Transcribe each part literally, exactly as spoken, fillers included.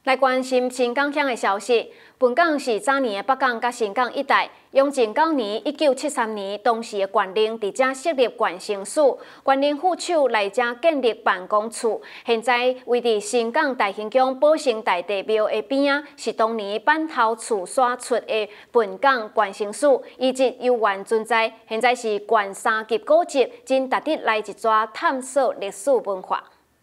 来关心新港乡的消息。本港是早年的北港甲新港一带，永靖九年一九七三年，当时的县令伫遮设立县城署，县令副手来遮建立办公处。现在位伫新港大兴宫宝生大帝庙的边啊，是当年板头厝刷出的本港县城署，一直悠远存在。现在是县三级古迹，真值得来一抓探索历史文化。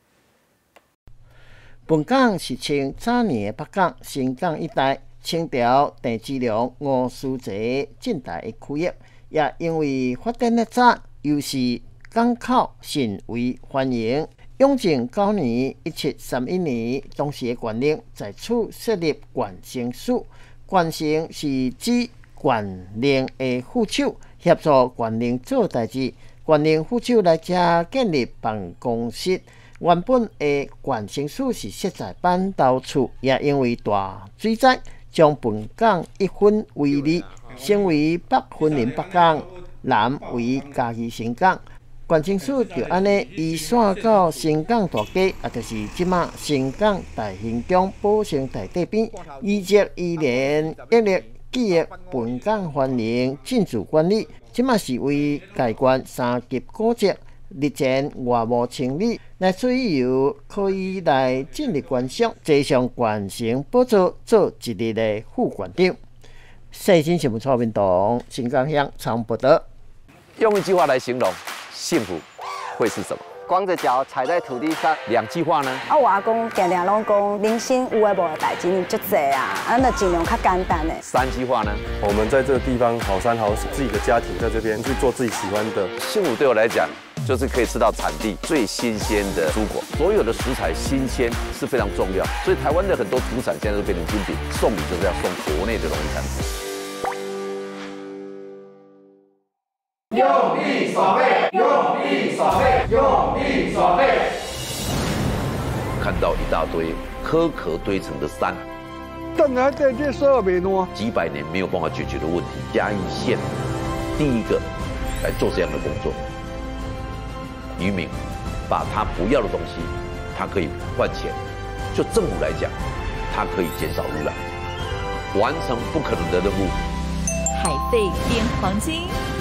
本港是清早年的北港、新港一带，清朝郑芝龙、吴思泽进台的区域，也因为发展得早，又是港口甚为繁荣。永靖九年（一七三一年），当时的县令在此设立县城署，县城是指县令的副手协助县令做代志，县令副手来遮建立办公室。 原本的县城署是设在板头厝，也因为大水灾，将本港一分为二，成为北分林北港，南为嘉义新港。县城署就安尼移线到新港大街，也就是即马新港大兴宫宝生大帝边，遗迹依然屹立，记忆本港繁荣，进驻管理。即马是为该县三级古迹。 日前外务清理，来水游可以来进入观赏，坐上县城宝座做一日的副县长。细新新闻蔡明东，新港乡长报道。 用一句话来形容幸福会是什么？ 光着脚踩在土地上。 两句话呢？ 啊，我阿公定定拢讲，人生有诶无诶代志足济啊，咱就尽量较简单诶。 三句话呢？ 我们在这个地方好山好水，自己的家庭在这边去做自己喜欢的。 幸福对我来讲。 就是可以吃到产地最新鲜的蔬果，所有的食材新鲜是非常重要，所以台湾的很多土产现在都变成精品，送礼就是要送国内的农产品。用力耍废，用力耍废，用力耍废。 看到一大堆颗壳堆成的山， 等下在这说没喏， 几百年没有办法解决的问题，嘉义县第一个来做这样的工作。 渔民把他不要的东西，他可以换钱；就政府来讲，它可以减少污染，完成不可能的任务。 海废变黄金。